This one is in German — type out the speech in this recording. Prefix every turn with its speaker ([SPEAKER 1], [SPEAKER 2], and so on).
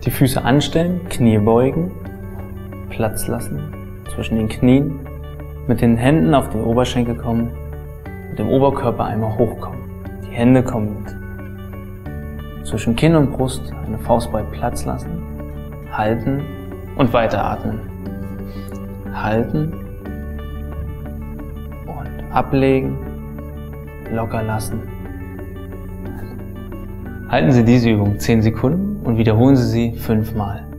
[SPEAKER 1] Die Füße anstellen, Knie beugen, Platz lassen zwischen den Knien, mit den Händen auf den Oberschenkel kommen, mit dem Oberkörper einmal hochkommen. Die Hände kommen mit. Zwischen Kinn und Brust eine Faustbreit Platz lassen, halten und weiteratmen. Halten und ablegen, locker lassen. Halten Sie diese Übung 10 Sekunden und wiederholen Sie sie 5 Mal.